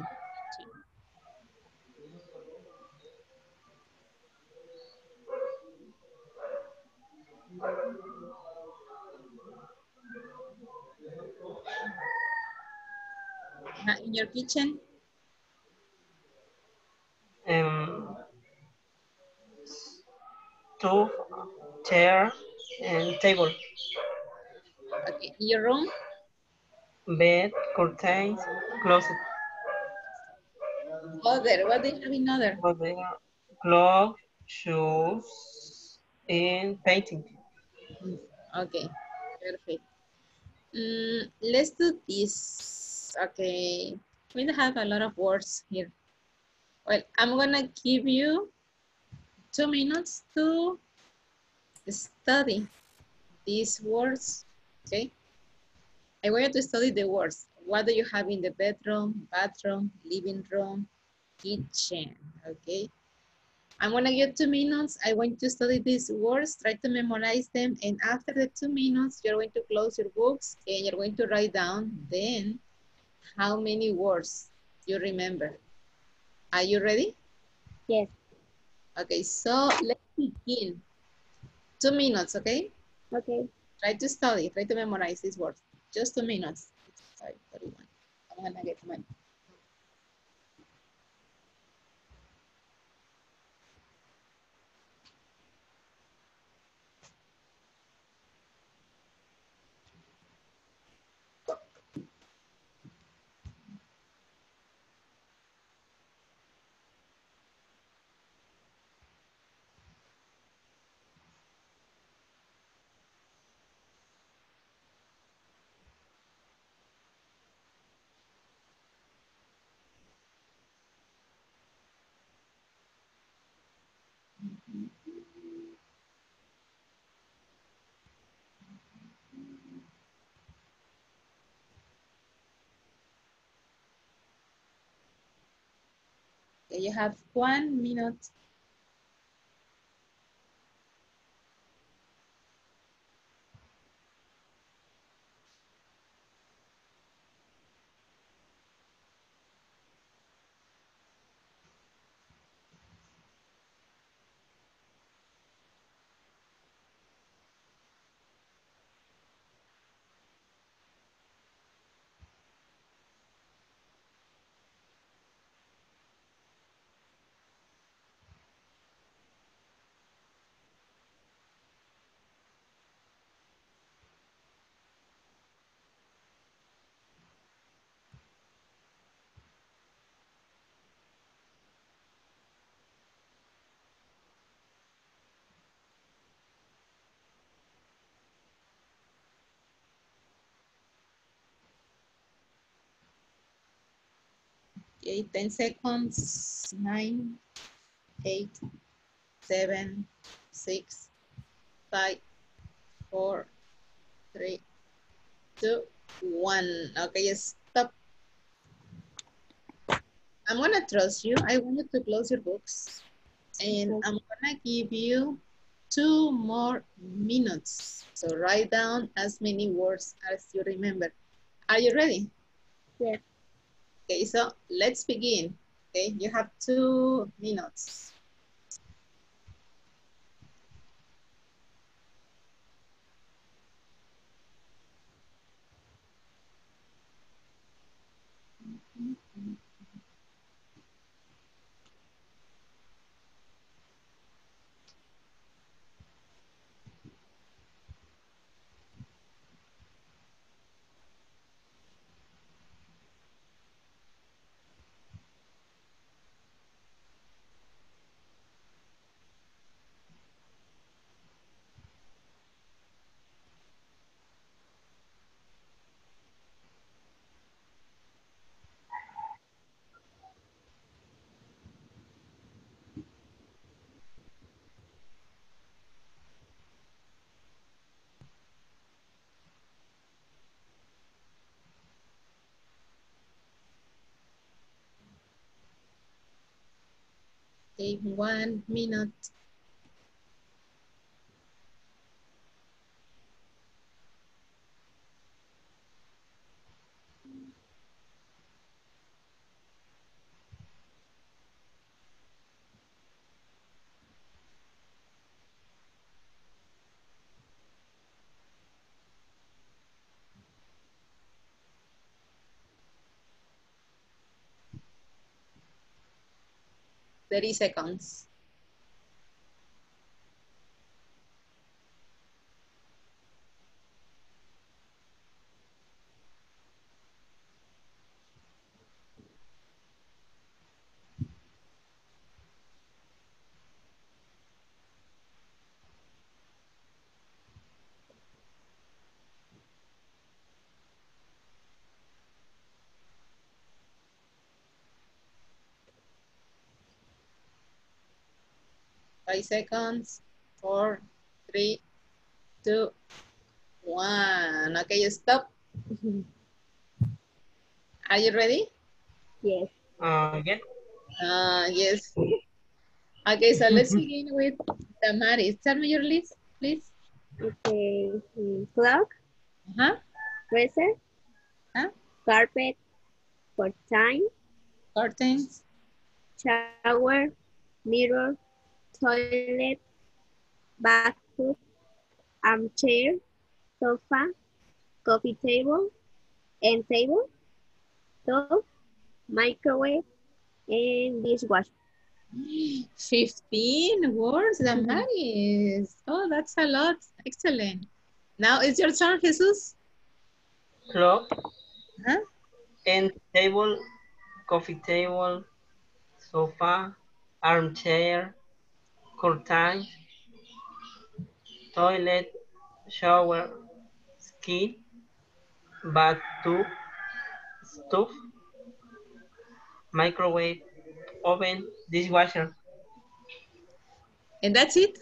Uh, in your kitchen. Um, stove, chair, and table. Okay. In your room. Bed, curtains, closet. Other. What do you have in other? Other clothes, shoes, and painting. Mm, okay. Perfect. Mm, let's do this. Okay. We have a lot of words here. Well, I'm gonna give you two minutes to study these words. Okay. I want you to study the words. What do you have in the bedroom, bathroom, living room, kitchen? Okay. I'm gonna give two minutes. I want you to study these words, try to memorize them, and after the two minutes, you're going to close your books and you're going to write down then how many words you remember. Are you ready? Yes. Okay, so let's begin. Two minutes, okay? Okay. Try to study, try to memorize these words. Just two minutes. It's five thirty-one. I'm gonna get mine. Okay, you have one minute. Okay, ten seconds. Nine, eight, seven, six, five, four, three, two, one. Okay, stop. I'm gonna trust you. I want you to close your books. And I'm gonna give you two more minutes. So write down as many words as you remember. Are you ready? Yes. Okay, so let's begin. Okay, you have two minutes. Okay, one minute. thirty seconds. Five seconds. Four, three, two, one. Okay, stop. Are you ready? Yes. Uh, again? Uh, yes. Okay, so let's begin with Damaris. Tell me your list, please. Okay. mm, Clock, Uh-huh. dresser, Huh? carpet, curtain, Curtains. shower, mirror, toilet, bathtub, armchair, sofa, coffee table, and table, stove, microwave, and dishwasher. fifteen words, Damaris. Oh, that's a lot. Excellent. Now it's your turn, Jesus. Clock, Huh? end table, coffee table, sofa, armchair, curtain, toilet, shower, ski, bathtub, stove, microwave, oven, dishwasher. And that's it.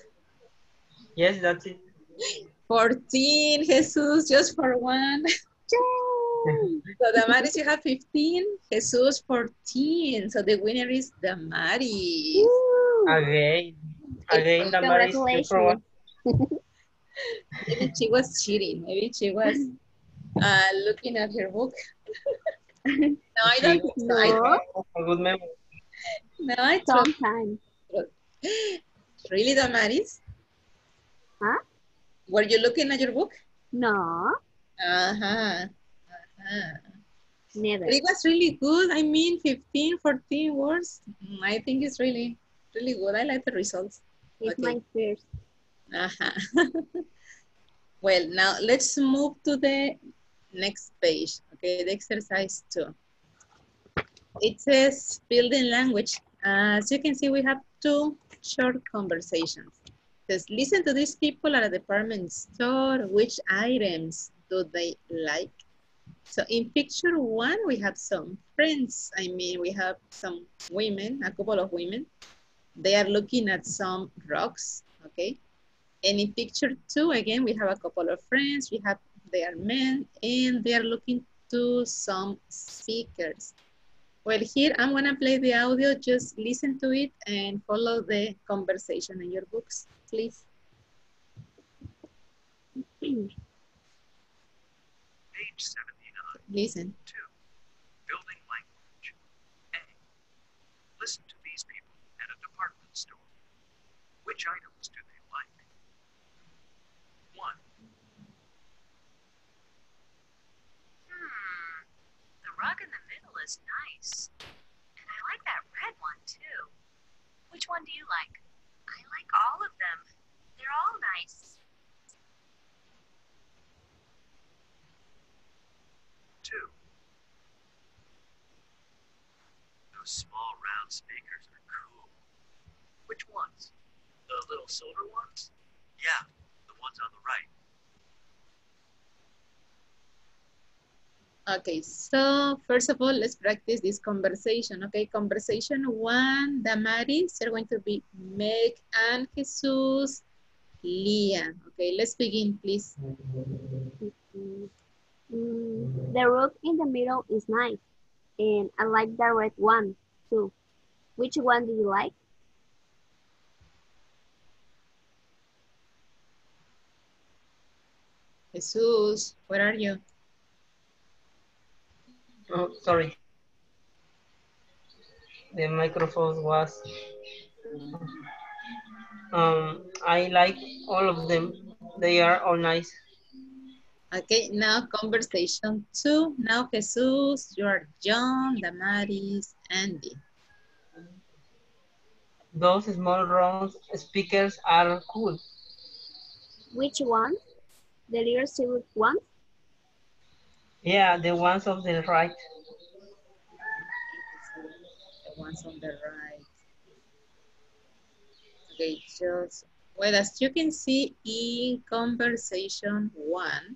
Yes, that's it. fourteen, Jesus, just for one. Yay! So Damaris, you have fifteen. Jesus, fourteen. So the winner is Damaris. Woo! Again. Again, Damaris, you forgot. Congratulations. Maybe she was cheating. Maybe she was uh, looking at her book. No, I She don't think so. I, No, a good memory. no, I trust. sometimes. Really, Damaris? Huh? Were you looking at your book? No, Uh-huh. Uh-huh. never. But it was really good. I mean, fifteen, fourteen words. Mm, I think it's really, really good. I like the results. It's Okay. my first. Uh-huh. Well, now let's move to the next page. Okay, the exercise two. It says building language. As you can see, we have two short conversations. It says, listen to these people at a department store. Which items do they like? So in picture one, we have some friends. I mean, we have some women, a couple of women. They are looking at some rocks, okay? And in picture two, again, we have a couple of friends. We have, they are men, and they are looking to some speakers. Well, here I'm gonna play the audio. Just listen to it and follow the conversation in your books, please. Page seventy-nine. Listen. Two. Building language. A. Listen to these people at a department store. Which items do they like? One. Hmm, the rug in the middle is nice. And I like that red one too. Which one do you like? I like all of them. They're all nice. Two. Those small round speakers are cool. Which ones? The little silver ones? Yeah, the ones on the right. Okay, so first of all, let's practice this conversation. Okay, conversation one, Damaris, you're going to be Meg and Jesus, Leah. Okay, let's begin, please. Mm, the rug in the middle is nice, and I like the red one too. Which one do you like? Jesus, where are you? Oh, sorry. The microphone was. Um, I like all of them. They are all nice. Okay, now conversation two. Now Jesus, you are John, Damaris, Andy. Those small round speakers are cool. Which one? The little silver one? Yeah, the ones on the right. The ones on the right. Okay, just, well, as you can see in conversation one,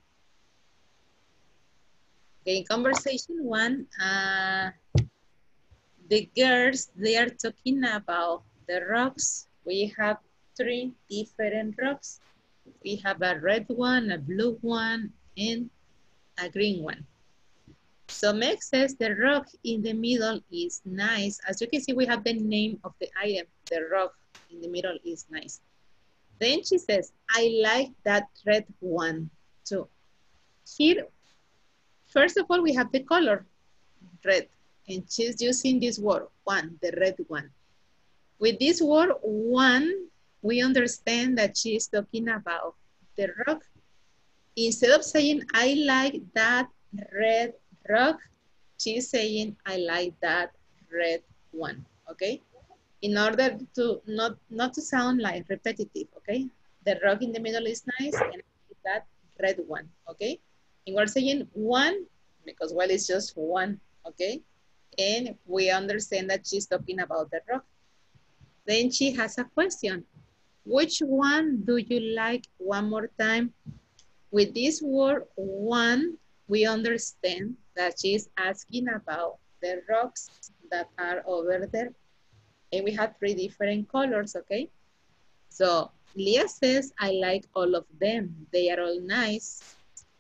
okay, in conversation one, uh, the girls, they are talking about the rocks. We have three different rocks. We have a red one, a blue one, and a green one. So Meg says the rock in the middle is nice. As you can see, we have the name of the item. The rock in the middle is nice. Then she says, I like that red one too. Here, first of all, we have the color, red. And she's using this word, one, the red one. With this word, one, we understand that she is talking about the rock. Instead of saying, I like that red rock, she's saying, I like that red one, okay? In order to not, not to sound like repetitive, okay? The rock in the middle is nice, and that red one, okay? And we're saying one, because well, it's just one, okay? And we understand that she's talking about the rock. Then she has a question. Which one do you like? One more time. With this word one, we understand that she's asking about the rocks that are over there. And we have three different colors, okay? So Leah says, I like all of them. They are all nice.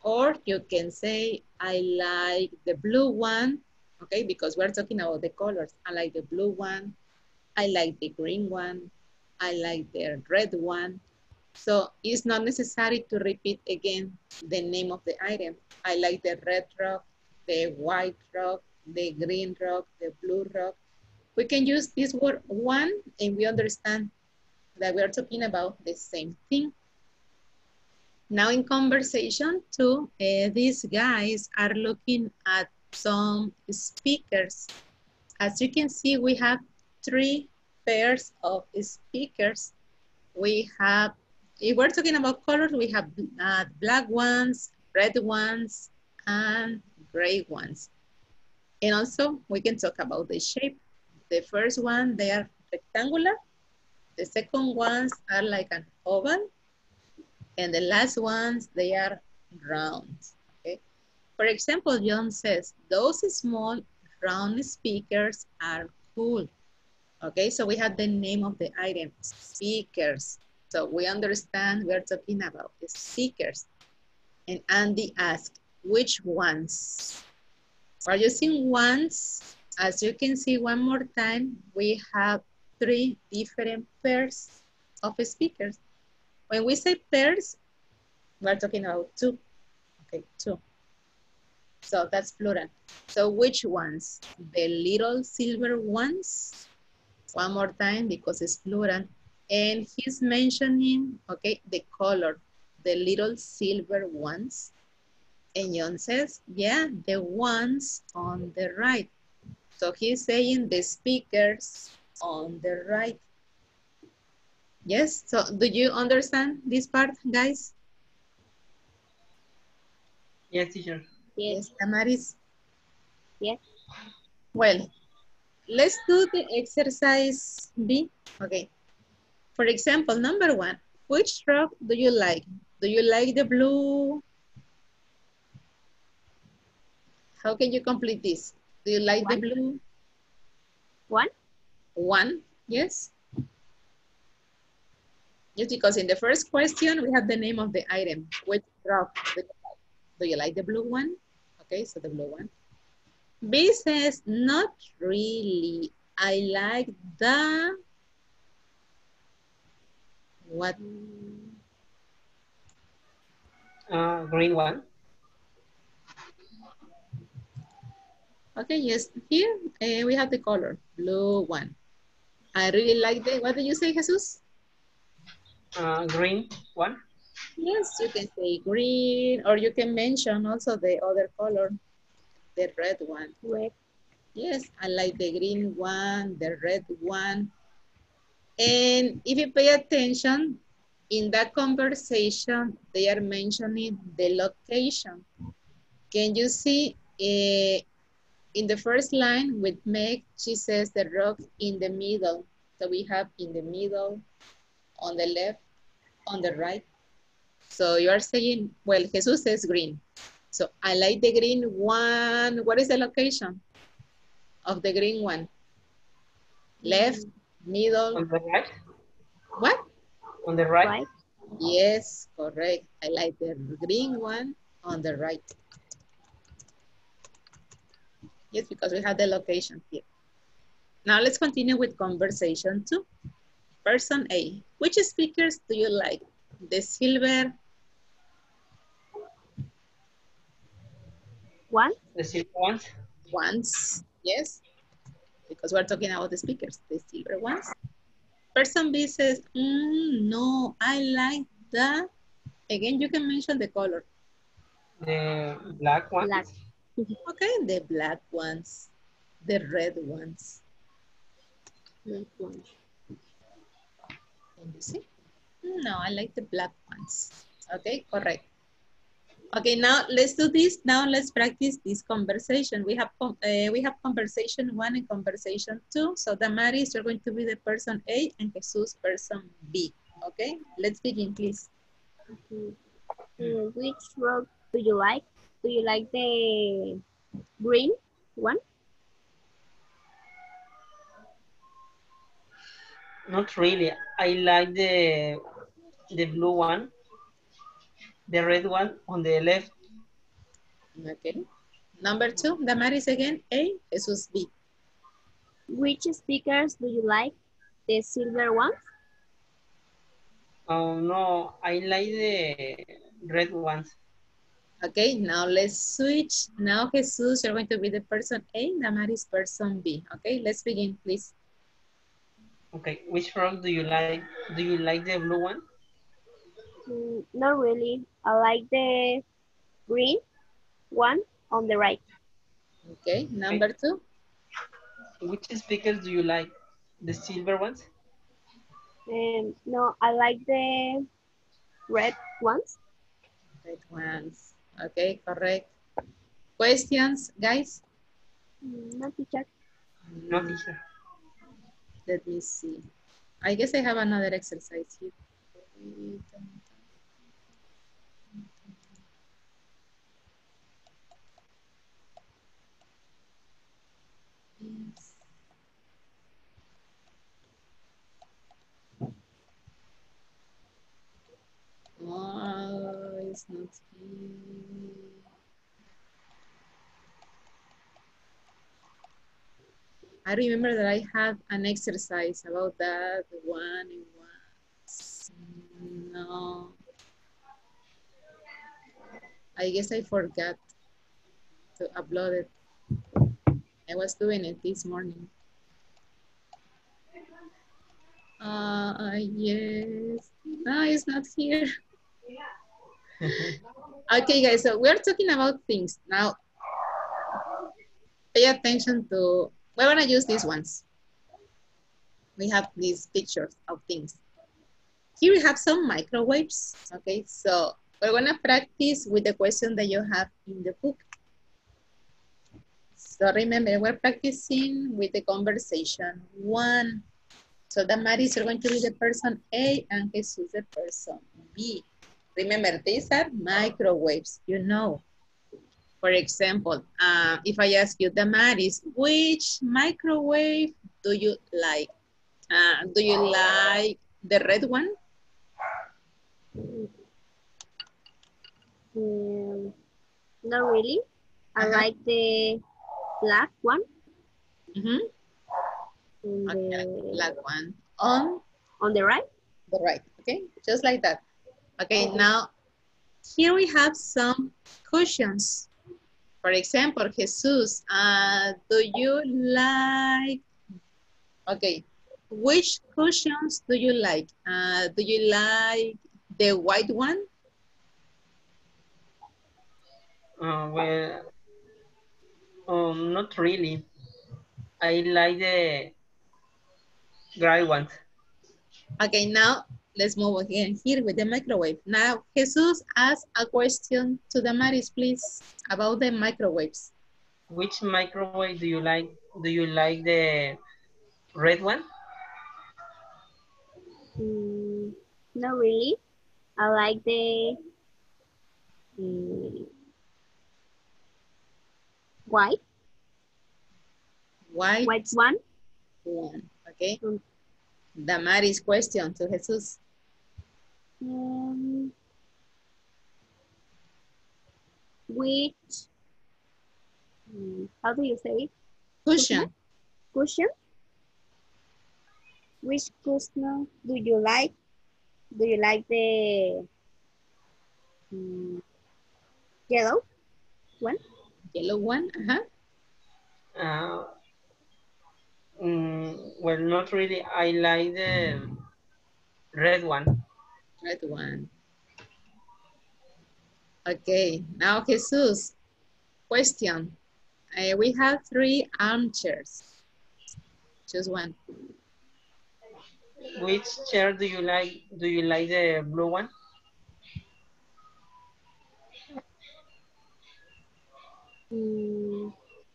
Or you can say, I like the blue one, okay, because we're talking about the colors. I like the blue one. I like the green one. I like the red one. So it's not necessary to repeat again the name of the item. I like the red rock, the white rock, the green rock, the blue rock. We can use this word one and we understand that we are talking about the same thing. Now in conversation two, uh, these guys are looking at some speakers. As you can see, we have three pairs of speakers. We have, if we're talking about colors, we have uh, black ones, red ones, and gray ones. And also we can talk about the shape. The first one, they are rectangular. The second ones are like an oval. And the last ones, they are round, okay? For example, John says, those small round speakers are cool. Okay, so we have the name of the item, speakers. So we understand we're talking about the speakers. And Andy asked, which ones? We're using ones. As you can see one more time, we have three different pairs of speakers. When we say pairs, we're talking about two. Okay, two. So that's plural. So which ones? The little silver ones? One more time because it's plural. And he's mentioning, okay, the color, the little silver ones. And John says, yeah, the ones on the right. So he's saying the speakers on the right. Yes, so do you understand this part, guys? Yes, teacher. Yes. Yes, Damaris. Yes. Well, let's do the exercise B. Okay. For example, number one, which rock do you like? Do you like the blue? How can you complete this? Do you like One. the blue? One. One, yes. Yes, because in the first question, we have the name of the item. Which rock do you like? Do you like the blue one? Okay, so the blue one. B says, not really. I like the, what? Uh, green one. Okay, yes, here uh, we have the color, blue one. I really like the, what did you say, Jesus? Uh, green one. Yes, you can say green, or you can mention also the other color, the red one. Red. Yes, I like the green one, the red one. And if you pay attention, in that conversation, they are mentioning the location. Can you see uh, in the first line with Meg, she says the rock in the middle. So we have in the middle, on the left, on the right. So you are saying, well, Jesus says green. So I like the green one. What is the location of the green one? Left, middle, On the right. what? On the right. Right. Yes, correct. I like the green one on the right. Yes, because we have the location here. Now let's continue with conversation two. Person A, which speakers do you like? The silver One. The silver ones. ones, yes, because we're talking about the speakers, the silver ones. Person B says, mm, no, I like the, again, you can mention the color. The black ones. Black. Okay, the black ones, the red ones. Black one. Can you see? No, I like the black ones. Okay, correct. Okay, now let's do this. Now let's practice this conversation. We have uh, we have conversation one and conversation two. So Damaris, you're going to be the person A and Jesus person B. Okay, let's begin, please. Okay. Uh, which rock do you like? Do you like the green one? Not really. I like the the blue one. The red one on the left. Okay. Number two, Damaris again, A, Jesus B. Which speakers do you like? The silver ones? Oh no, I like the red ones. Okay, now let's switch. Now, Jesus, you're going to be the person A, Damaris person B. Okay, let's begin, please. Okay, which frog do you like? Do you like the blue one? Mm, not really. I like the green one on the right. Okay, Okay. number two. Which speakers do you like? The silver ones? Um, no, I like the red ones. Red ones. Okay, correct. Questions, guys? Mm, not teacher. No, Mm, teacher. let me see. I guess I have another exercise here. Yes. Oh, it's not here. I remember that I had an exercise about that one and one. No, I guess I forgot to upload it. I was doing it this morning. Uh, yes. No, it's not here. Okay, guys, so we're talking about things. Now, pay attention to, we're gonna use these ones. We have these pictures of things. Here we have some microwaves, okay? So we're gonna practice with the question that you have in the book. So remember, we're practicing with the conversation one. So Damaris, you're going to be the person A and Jesus the person B. Remember, these are microwaves, you know. For example, uh, if I ask you, Damaris, which microwave do you like? Uh, do you like the red one? Um, not really. I Uh-huh. like the black one. Mm-hmm. On Okay, the black one on on the right. the right, okay? Just like that. Okay, Okay. now here we have some cushions. For example, Jesus, uh, do you like, okay, which cushions do you like? Uh, do you like the white one? Uh, well, um, not really. I like the gray ones. Okay, now let's move again here with the microwave. Now, Jesus asked a question to Damaris, please, about the microwaves. Which microwave do you like? Do you like the red one? Mm, not really. I like the mm, white White white one. one, okay? Um, Damaris question to Jesus. um, which mm, how do you say it? Cushion. Cushion? Which cushion do you like? Do you like the mm, yellow one? Yellow one, uh-huh. Uh, mm, well, not really. I like the red one. Red one. Okay, now Jesus, question. Uh, we have three armchairs. Choose one. Which chair do you like? Do you like the blue one? Mm,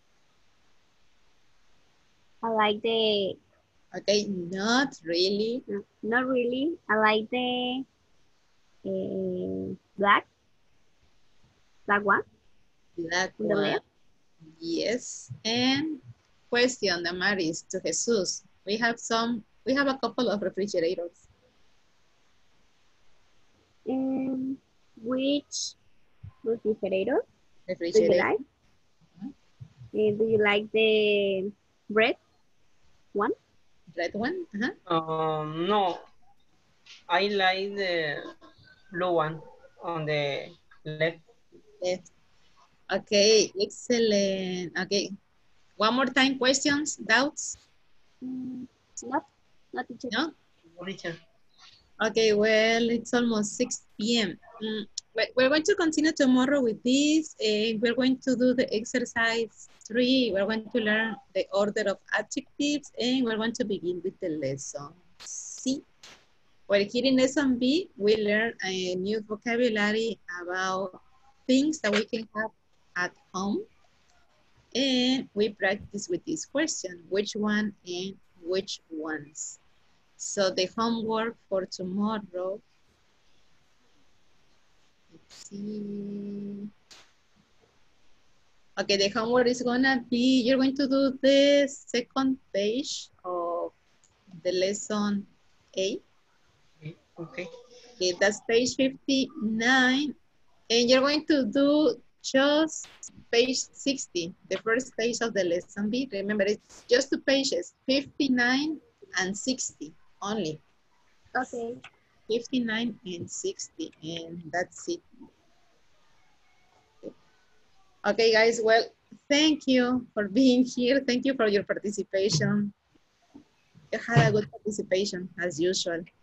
I like the Okay, not really. no, not really. I like the uh, black black one Black on the one. left. Yes. And question, Damaris, to Jesus. We have some, we have a couple of refrigerators. And which refrigerator? Do you Refrigerator. like? Uh, do you like the red one? Red one. Uh-huh. Um, no, I like the blue one on the left. Yes. Okay, excellent. Okay. One more time, questions, doubts? Mm, not, not teacher. No? Richard. Okay, well, it's almost six p m Mm, we- we're going to continue tomorrow with this. And we're going to do the exercise three. We're going to learn the order of adjectives, and we're going to begin with the lesson C. Well, here in lesson B, we learn a new vocabulary about things that we can have at home. And we practice with this question, which one and which ones. So the homework for tomorrow, let's see. Okay, the homework is gonna be, you're going to do the second page of the lesson A. Okay. Okay, that's page fifty-nine. And you're going to do just page sixty, the first page of the lesson B. Remember, it's just two pages, fifty-nine and sixty only. Okay. fifty-nine and sixty, and that's it. Okay, guys, well, thank you for being here. Thank you for your participation. You had a good participation, as usual.